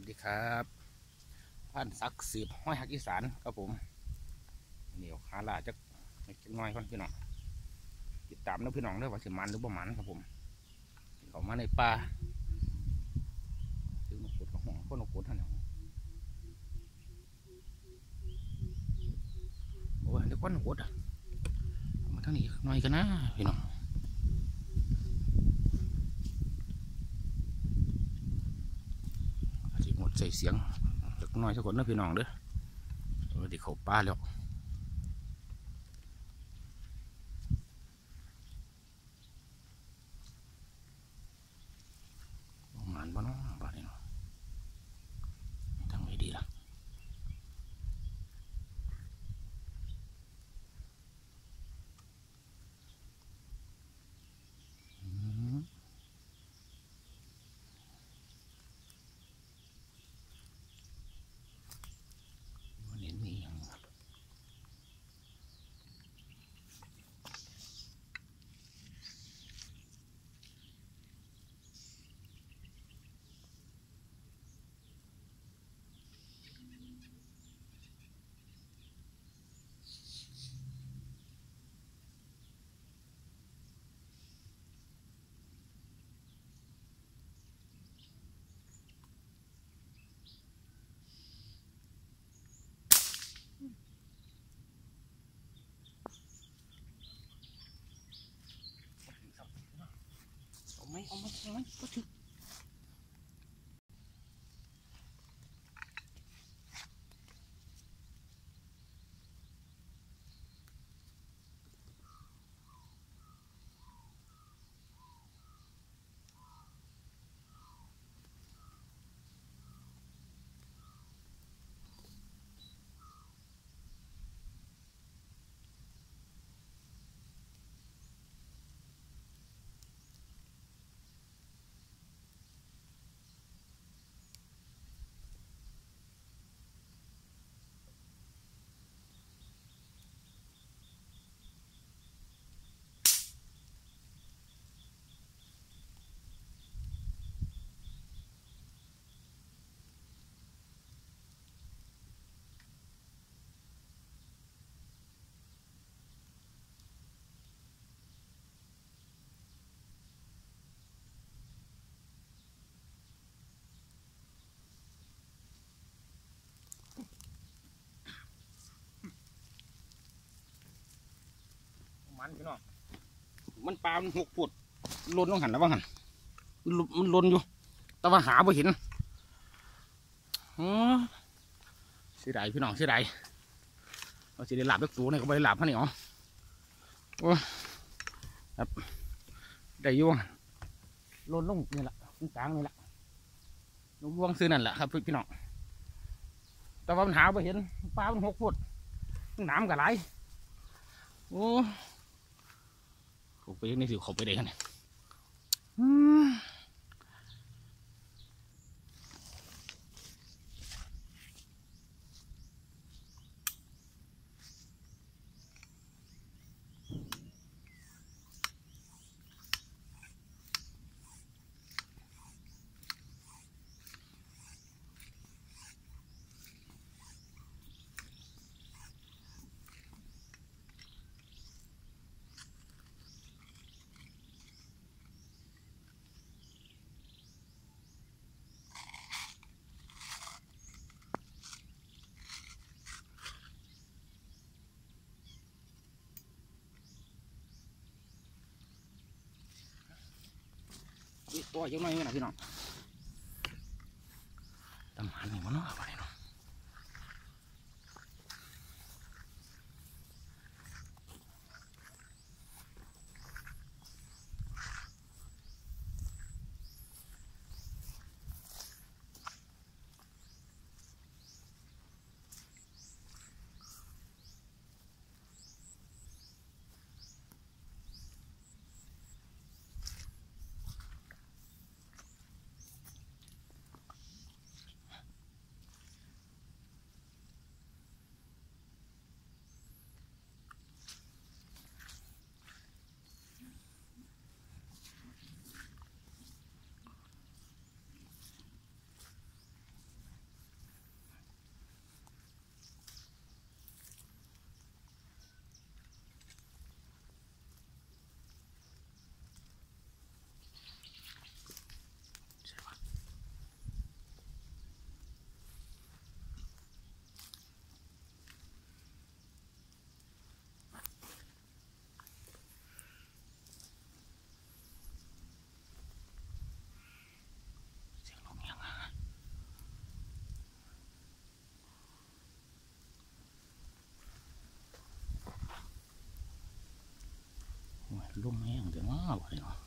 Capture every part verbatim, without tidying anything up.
ดีครับพันศักดิ์สืบห้อยหักอีสานครับผมเหนียวขาลาจะจักน้อยก่อนพี่น้องติดตามนะพี่น้องเด้อว่าสิมันหรือบ่มันครับผมเขามาในป่าถึงนกกดกับห้องพวกนกกดท่านเนี่ยโอ้ยเดี๋ยวก้อนนกกดอ่ะมาทางนี้หน่อยกันนะพี่น้องสิงดใส่เสียงจักน้อยสักคนนะพี่น้องเด้อเดี๋ยวเขาป่าแล้วมันบ้าน้องบ้านนี้เนาะทางไหนดีล่ะเน้นนี่ยังเอาไหมเอาไหมเอาไหมก็ถึงมันพี่น้องมันปลามันหกฟุตล้นต้องหันแล้วบ้างหันมันล้นอยู่แต่ว่าหาไม่เห็นอ๋อเสียดายพี่น้องเสียดายเราจะได้หลับเล็กตัวเนี่ยก็ไม่ได้หลับพะเนี่ยอ๋อโอ้ครับได้ยุ่งล้นลงนี่แหละกลางนี่แหละลงวงซื้อนั่นแหละครับพี่น้องแต่ว่ามันหาไม่เห็นปลามันหกฟุตน้ำกับไหลโอ้ไปยังในสิวเขาไปได้กันเนี่ยตัวเยอะหน่อยนะพี่น้องตำหันนี่มันเนาะอะไรเนาะลมแห้งเดี๋ยวมาบ่ได้เนาะ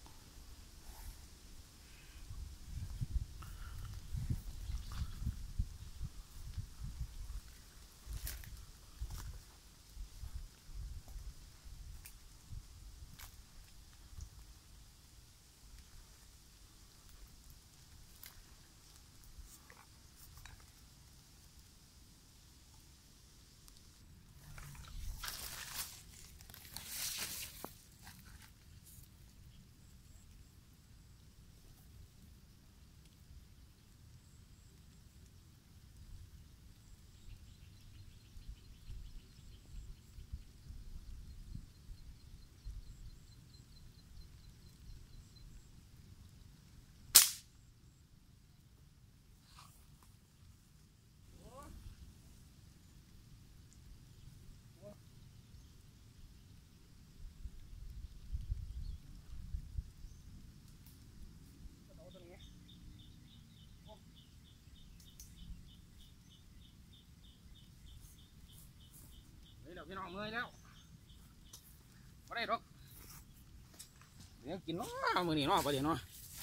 เดี๋ยวพี่น้องเมื่อยแล้วไม่ได้หรอกเดี๋ยวกินเนาะมือนี่เนาะประเดี๋ยวเนาะ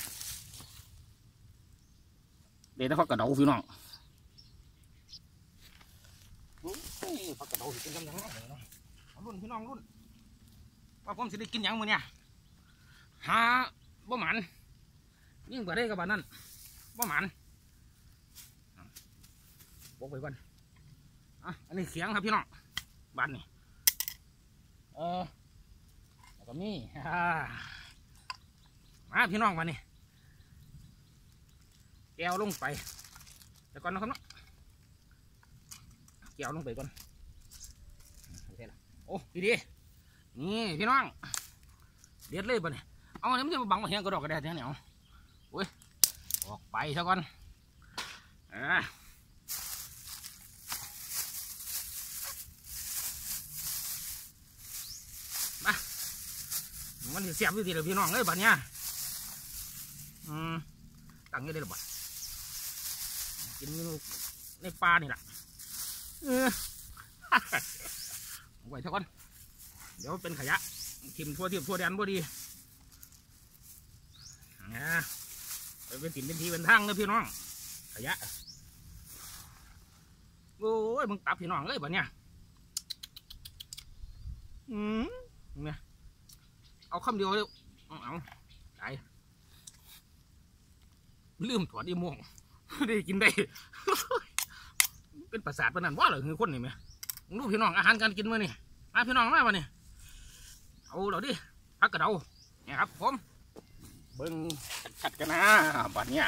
เดี๋ยวถ้าพักกระเดาพี่น้องพักกระเดาสิเป็นยังไงเนาะรุ่นพี่น้องรุ่นว่าผมสิได้กินยังมือเนี่ยหาบ่หมันยิ่งกว่าได้กับบ้านนั่นบ่หมันบอกไปก่อนอ่ะอันนี้เขียงครับพี่น้องบ้านนี่เออแล้วก็มีมาพี่น้องบ้านนี่แก้วลงไปแต่ก่อนนะครับเนาะแก้วลงไปก่อนโอเคละโอ้ดีดีนี่พี่น้องเด็ดเลยบ้านนี่เอาอันนี้มันจะบังมาเฮียงกระดอกกระแดดเนี่ยเอาโอ้ยออกไปซะก่อนอ่ามันเสียบอยู่ที่เดียวพี่น้องเลยบ้านเนี้ยอืมตั้งยังได้หรือเปล่ากินในปลานี่แหละเออไว้เท่ากันเดี๋ยวเป็นขยะทิมทั่วทิมทั่วแดนพอดีนะไปเป็นติ่มเป็นทีเป็นทางเลยพี่น้องขยะโอ้ยมึงตับพี่น้องเลยบ้านเนี้ยอืมเนี่ยเอาคำเดียวเลยเอาได้ลืมถอดอีม่วงได้กินได้เป็นประสาทประนันว่าเหรอคือคนนี่ไหมดูพี่น้องอาหารการกินมื้อนี่มาพี่น้องมาวันนี้เอาเราดิพักกระเดาเนี่ยครับผมเบิ้งชัดกันนะบัดเนี้ย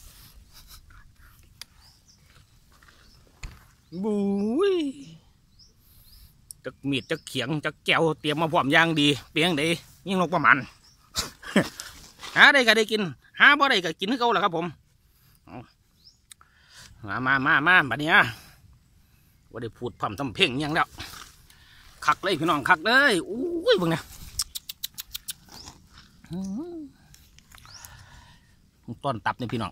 บุ้ยจักมีดจักเขียงจักแก้วเตรียมมาพร้อมย่างดีเปียงดียิ่งลงประมาณหาได้ก็ได้กินหาบ่ได้ก็กินให้เขาแหละครับผมมามามามาบัดนี้ว่าได้พูดพร่ำทำเพ่งยังแล้วคักเลยพี่น้องคักเลยอุ้ยบึงเนี่ยต้นตับนี่พี่น้อง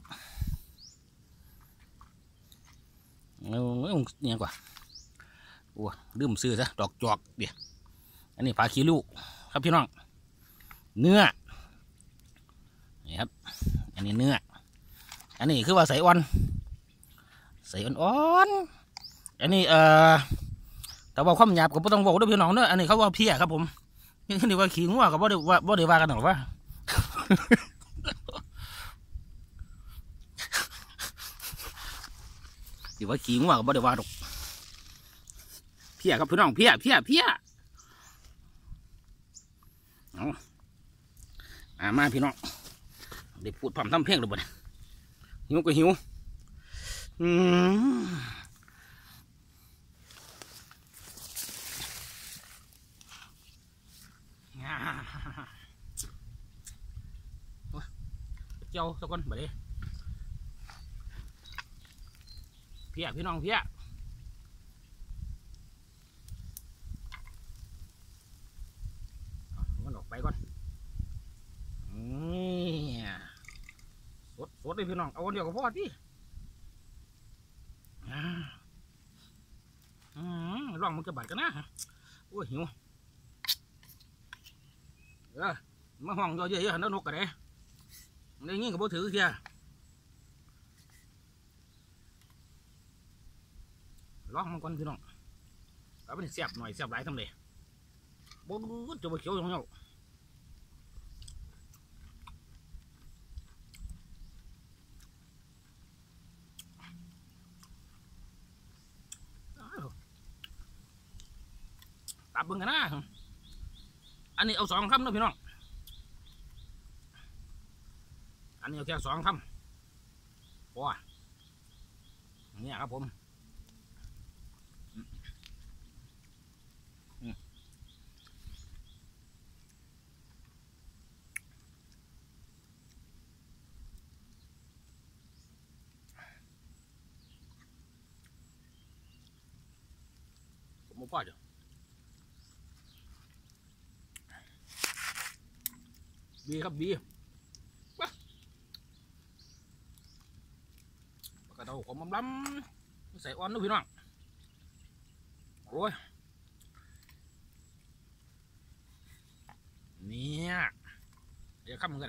เออเนี่ยกว่าโอ้ดื่มซื้อซะดอกจอกเดี๋ยวอันนี้ปลาขี้ลูกครับพี่น้องเนื้อนี่ครับอันนี้เนื้ออันนี้คือว่าใส่อ่อนใส่อ่อนๆอันนี้เอ่อแต่ว่าความหยาบก็ไม่ต้องบอกด้วยพี่น้องเนอะอันนี้เขาว่าเพี้ยครับผมนี่คือว่าขี้งัวกับบ่ได้ว่าบ่ได้ว่ากันหรอกว่าที่ว่าขี้งัวกับบ่ได้ว่าหรอกเพี้ยครับพี่น้องเพี้ยเพี้ยเพี้ยเอาอ่ามาพี่น้องได้พูดพร่ำทำเพลงหรือเปล่าหิวก็หิวอืมเจ้าสักคนไปเลยเพี้ยพี่น้องเพี้ยมันออกไปก่อนสดสดเลยพี่น้องเอาเดียวกับพ่อที่ลองมันจะบาดกันนะโอ้ยหิวเออมาห้องเยอะๆแล้วนกกระเดะในงี้กับโบถือเทียล็อกมันก่อนพี่น้องแล้วมันเสียบหน่อยเสียบหลายทำเลยโบจะไปเขียวอย่างเงี้ยตับเบิ่งกันนะอันนี้เอาสองคำนะพี่น้องอันนี้เอาแค่สองคำว้าเนี่ยครับผมผมไม่พอจ้ะบีครับบีกระเดาขมล้ำใส่อ่อนนะพี่น้องโอ้ยเนี่ยเดี๋ยวข้ามมือกัน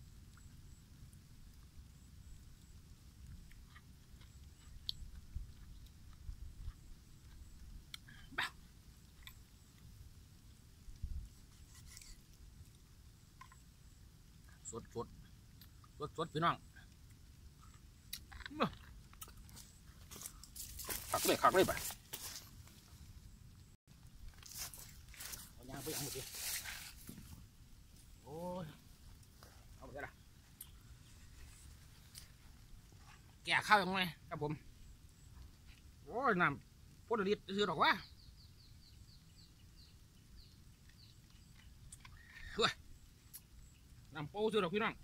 สดสดสดสดพี่น้องขักเลยขักเลยไปเอายางไปเอาหมดดิโอ้ยเอาไปละแก่ข้าวยังไงครับผมโอ้ยน้ำพ่นลิตรซื้อหรอกวะน้ำโป้ซื้อหรอกพี่น้อง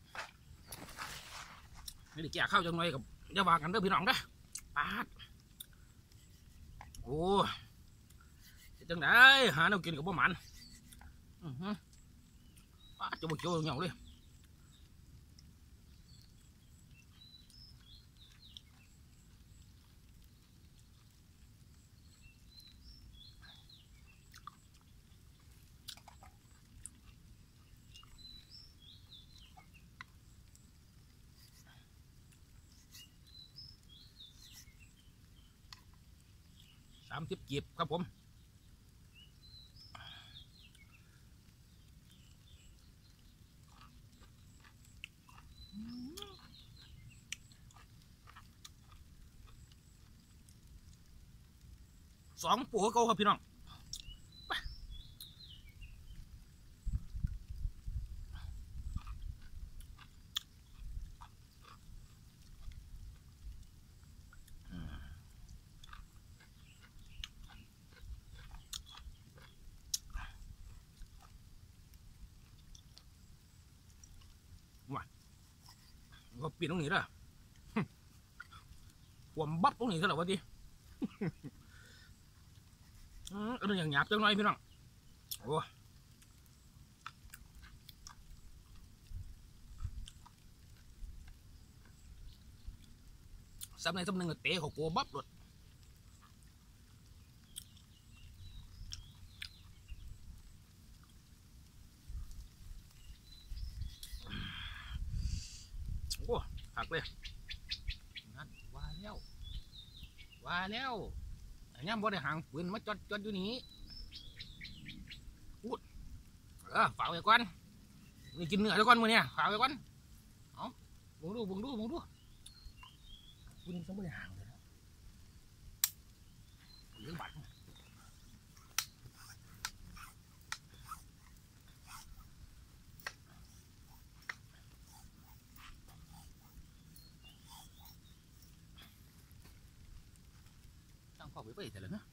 นี่แก่ข้าวยังไงกับอย่าว่ากันเด้อพี่น้องนะปาดโอ้จังได้หาแนวกินกับบ่หมันปาดจะบ่เกี่ยวเหงาเลยสามสิบกีบครับผมสองปัวเก่าครับพี่น้องก็ปีนตรงนี้ละหัวบับตรงนี้ซะแล้ววะดิอืมอันนี้อย่างหยาบจังเลยพี่น้องโอ้ซ้ำในซ้ำหนึ่งเตะเขาโกบับหลดโอ้หักเลยนั่นว่าแล้วว่าแล้วอันนี้บ่ได้ห่างปืนมาจอดจอดอยู่นี่พูดเออฝากไว้ก่อนนี่กินเนื้อแล้วก่อนมือเนี่ยฝากไว้ก่อนเอาบุ้งดูบุ้งดูบุ้งดูปืนต้องบ่ได้ห่างเลยนะเรื่องบัตรตั้งข้อไว้ไปแต่ละนะ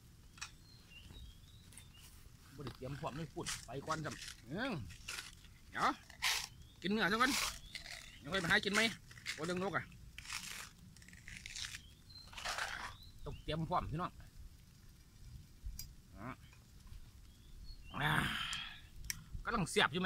บ่ได้เตรียมพร้อมไม่พูดไปก่อนครับเดี๋ยวกินเนื้อซะก่อนยังไงไปหากินไหมโอ้เรื่องนกอ่ะต้องเตรียมพร้อมพี่น้องก็ต้องเสียบอยู่ไหม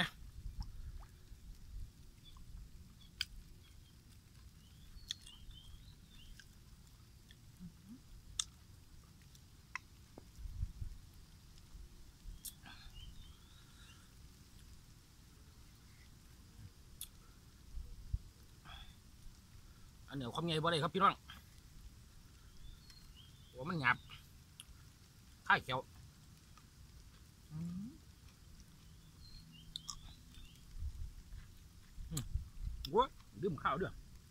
นนี้ความใหญ่บ่ได้ครับพี่น้องโอ้มันหยาบข้าวเขียวว้าดื่มข้าวด้วย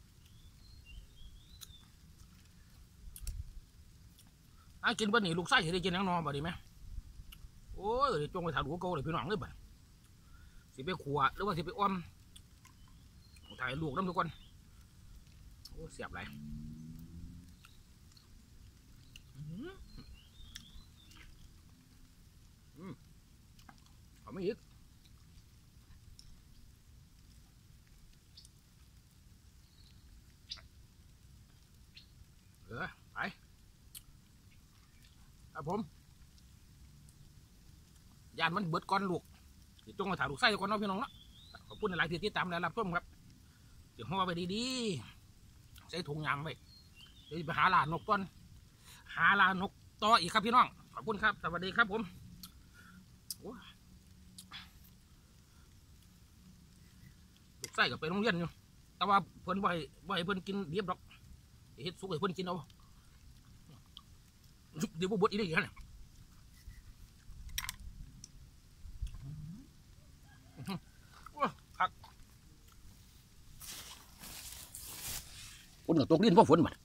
ไอ้กินวันนี้ลูกไส้จะได้กินนังนอนบ่ดีไหมโอ้ยจงไปถามหัวโกเลยพี่น้องเลยบ่สิไปขัวหรือว่าสิไปอ้อมถ่ายลูกน้ำทุกคนโอ้เสียบไรเขาไม่ยึดเออไปครับผมยานมันเบิดก้อนลูกจงมาถามลูกไส้ก่อนเนาะพี่น้องเนาะขอบคุณหลายที่ติดตามและรับชมครับเดี๋ยวห่อไปดีๆใส่ถุงยางไปเดี๋ยวไปหาลานกต้นหาลานกต่ออีกครับพี่น้องขอบคุณครับสวัสดีครับผมลูกไส้กับไปโรงเรียนอยู่แต่ว่าเพิ่นบ่ให้บ่ให้เพิ่นกินเรียบหรอกเฮ็ดสุกให้เพิ่นกินเอาเดี๋ยวบ่บดอีกได้ยังไงพักฝนกับตกดินเพราะฝนมัน